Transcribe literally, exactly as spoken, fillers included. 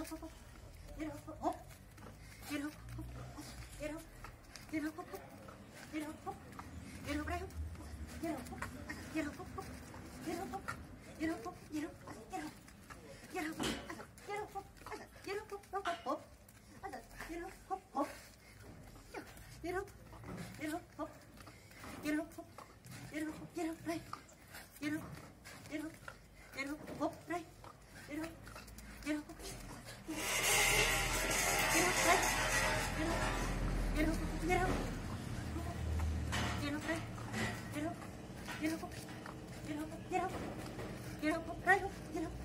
up, up, up. Get up, up, up. Get up, up, up. Get up. Get up, up, up. Get up, up. Get up, right up. Get up, up. Get up, up, up. Get up, up. Get up, up. Get up. Get up. Get up. Get up, up. Get up, up, up, up, up. Get up, up, up. Get up. Get up, up. Get up, up. Get up, get up, right. Get up. Get up. Get up, up, right. Get up. Get up. Get up, right. Get up. Get up, get up. Get up, right. Get up. Get up. Get up. Get up. Get up, right. Get up.